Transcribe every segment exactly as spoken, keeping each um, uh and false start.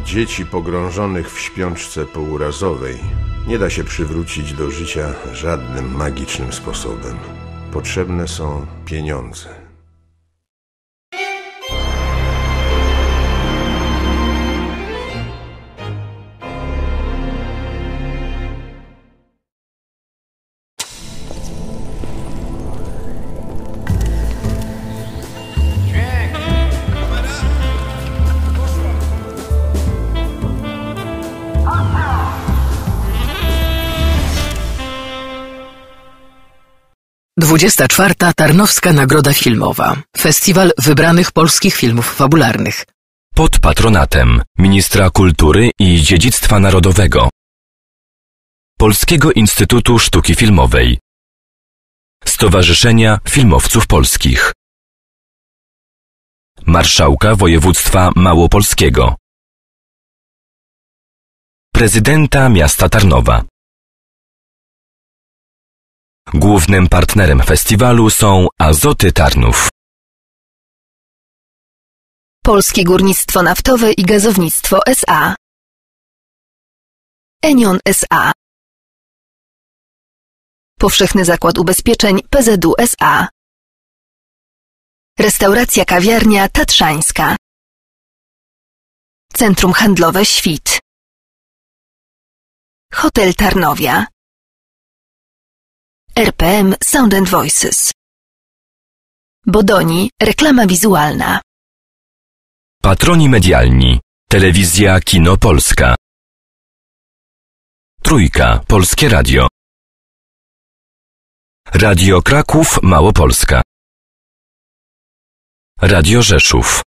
Dzieci pogrążonych w śpiączce pourazowej nie da się przywrócić do życia żadnym magicznym sposobem. Potrzebne są pieniądze. dwudziesta czwarta Tarnowska Nagroda Filmowa. Festiwal wybranych polskich filmów fabularnych. Pod patronatem Ministra Kultury i Dziedzictwa Narodowego, Polskiego Instytutu Sztuki Filmowej, Stowarzyszenia Filmowców Polskich, Marszałka Województwa Małopolskiego, Prezydenta Miasta Tarnowa. Głównym partnerem festiwalu są Azoty Tarnów, Polskie Górnictwo Naftowe i Gazownictwo S A, Enion S A, Powszechny Zakład Ubezpieczeń P Z U S A, Restauracja Kawiarnia Tatrzańska, Centrum Handlowe Świt, Hotel Tarnowia, R P M Sound and Voices, Bodoni Reklama Wizualna. Patroni medialni: Telewizja Kino Polska, Trójka Polskie Radio, Radio Kraków Małopolska, Radio Rzeszów,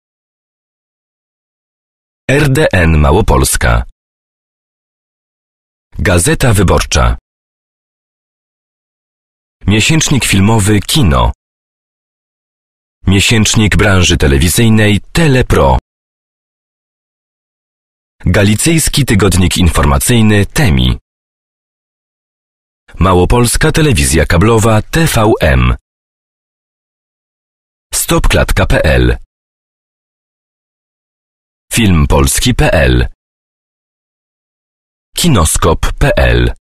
R D N Małopolska, Gazeta Wyborcza, Miesięcznik filmowy Kino, Miesięcznik branży telewizyjnej Telepro, Galicyjski Tygodnik Informacyjny Temi, Małopolska Telewizja Kablowa T V M, Stopklatka kropka p l, Film Polski kropka p l, Kinoskop kropka p l.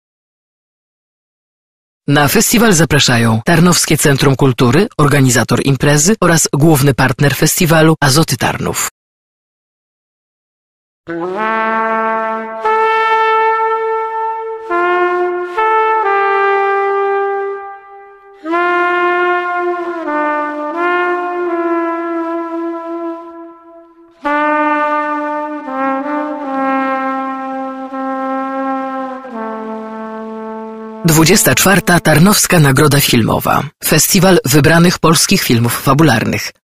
Na festiwal zapraszają Tarnowskie Centrum Kultury, organizator imprezy oraz główny partner festiwalu Azoty Tarnów. dwudziesta czwarta Tarnowska Nagroda Filmowa. Festiwal wybranych polskich filmów fabularnych.